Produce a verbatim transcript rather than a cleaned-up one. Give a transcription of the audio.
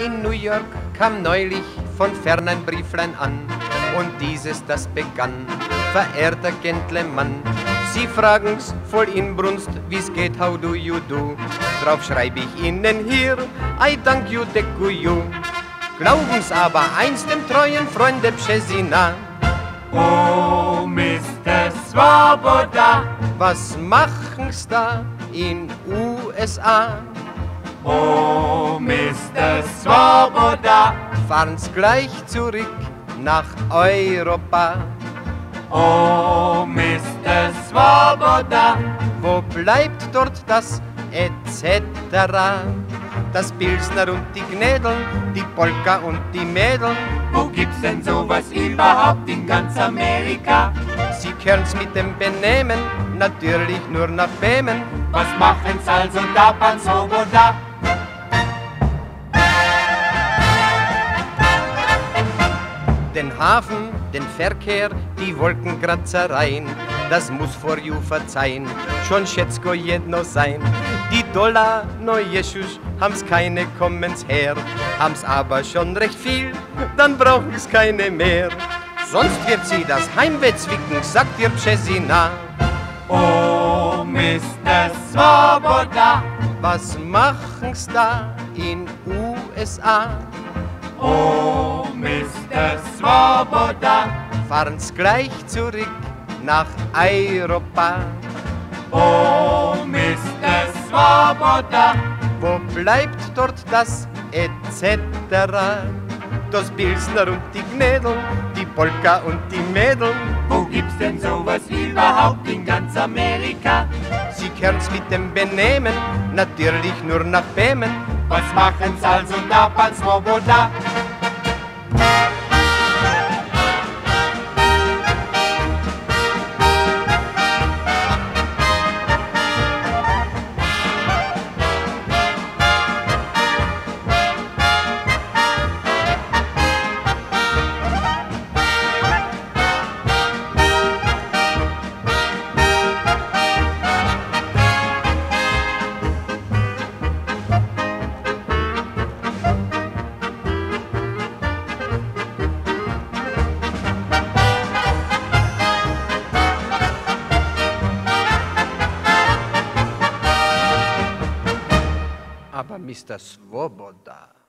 In New York kam neulich von fern ein Brieflein an, und dieses, das begann: Verehrter Gentleman, Sie fragen's voll Inbrunst, wie's geht, how do you do? Drauf schreib ich Ihnen hier, I thank you, deku you. Glauben's aber eins dem treuen Freunde Bschesina: Oh, Mister Swoboda, was machen's da in U S A? oh, Mister Swoboda, Fahren's gleich zurück nach Europa. oh, Mister Swoboda, Wo bleibt dort das et cetera? Das Pilsner und die Gnädeln, die Polka und die Mädeln. wo gibt's denn sowas überhaupt in ganz Amerika? Sie kennen's mit dem Benehmen, natürlich nur nach Bemen. Was machen's also da, Pan Swoboda? Den Hafen, den Verkehr, die Wolkenkratzereien, das muss vor you verzeihen, schon schätzko jedno sein. Die Dollar, no Jesus, haben's keine, kommen's her, haben's aber schon recht viel, dann brauchen's keine mehr. Sonst wird sie das Heimweh zwicken, sagt ihr Bschesina. Oh, Mister Swoboda, Was machen's da in U S A? oh, Mister Swoboda, Fahren's gleich zurück nach Europa. oh, Mister Swoboda, Wo bleibt dort das et cetera? Das Pilsner und die Gnädeln, die Polka und die Mädeln. wo gibt's denn sowas überhaupt in ganz Amerika? Sie kennen's mit dem Benehmen, natürlich nur nach Bemen. Was machen's also da, Pan Swoboda? Aber Mister Swoboda,